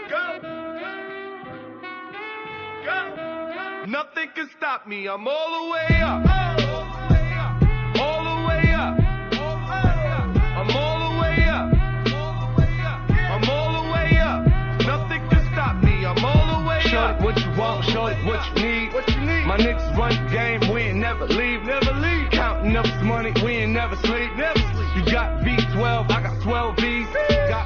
Nothing can stop me, I'm all the way up. All the way up. I'm all the way up. I'm all the way up. Nothing can stop me, I'm all the way up. Shorty, what you want, shorty, what you need. My niggas run the game, we ain't never leave. Counting up this money, we ain't never sleep. You got V12, I got 12 V's.